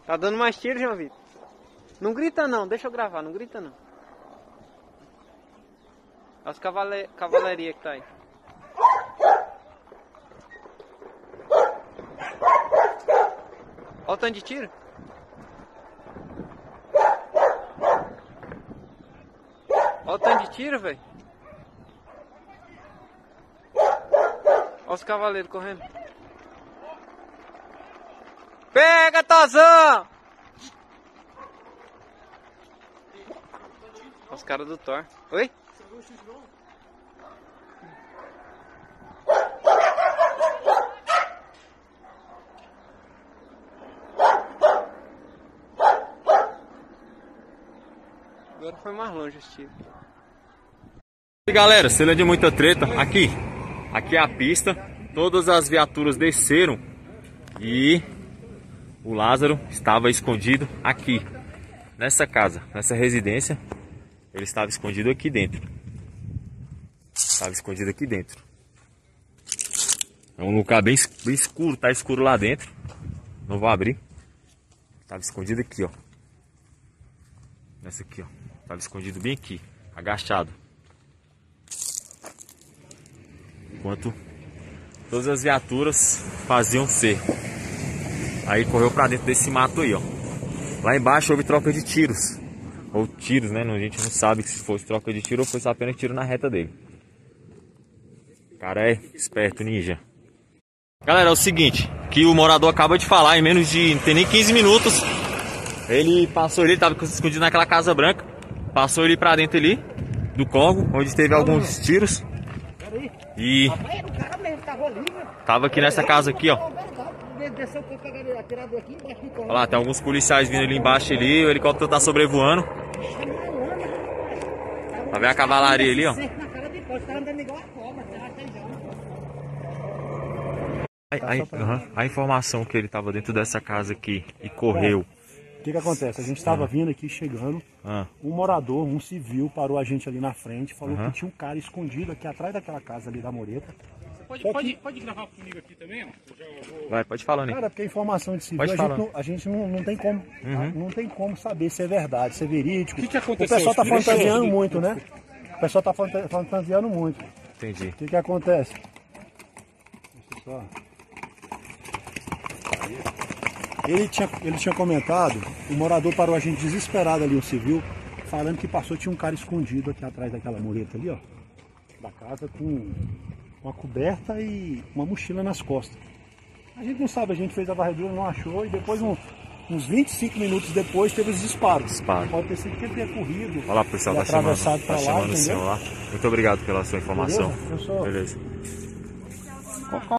Tá dando mais tiro, João Vitor? Não grita não, deixa eu gravar, não grita não. Olha as cavalaria que tá aí. Olha o tanto de tiro. Olha o tanto de tiro, velho. Olha os cavaleiros correndo. Pega, Tazão! Olha os caras do Thor. Oi? Agora foi mais longe esse tiro. E galera, cena de muita treta. Aqui é a pista. Todas as viaturas desceram e o Lázaro estava escondido aqui nessa casa, nessa residência. Ele estava escondido aqui dentro. É um lugar bem escuro, tá escuro lá dentro. Não vou abrir. Estava escondido aqui, ó. Nessa aqui, ó. Estava escondido bem aqui, agachado. Enquanto todas as viaturas faziam cerco. Aí correu pra dentro desse mato aí, ó. Lá embaixo houve troca de tiros. Ou tiros, né? A gente não sabe se foi troca de tiro ou foi só apenas tiro na reta dele. O cara é esperto, ninja. Galera, é o seguinte, que o morador acaba de falar, em menos de, não tem nem 15 minutos, ele passou ali, ele tava escondido naquela casa branca, passou ele pra dentro ali, do córrego, onde teve alguns tiros. E tava aqui nessa casa aqui, ó. Olha lá, tem alguns policiais vindo ali embaixo ali, o helicóptero tá sobrevoando. Tá vendo a cavalaria ali, ó. A informação que ele tava dentro dessa casa aqui e correu. O que acontece? A gente estava vindo aqui, chegando, um morador, um civil, parou a gente ali na frente, falou que tinha um cara escondido aqui atrás daquela casa ali da Moreta. Pode gravar comigo aqui também, ó? Vai, pode falar, né? Cara, porque a informação de civil, a gente não tem como, não tem como saber se é verdade, se é verídico. O que aconteceu? O pessoal tá fantasiando muito, né? O pessoal tá fantasiando muito. Entendi. O que acontece? Deixa eu só... Ele tinha comentado, o morador parou a gente desesperado ali, o civil, falando que passou, tinha um cara escondido aqui atrás daquela mureta ali, ó, da casa, com uma coberta e uma mochila nas costas. A gente não sabe, a gente fez a varredura, não achou, e depois, uns 25 minutos depois, teve os disparos. Pode ter sido que ele tenha corrido. Olha lá, o pessoal tá atravessado pra lá, o senhor lá. Muito obrigado pela sua informação. Beleza? Beleza.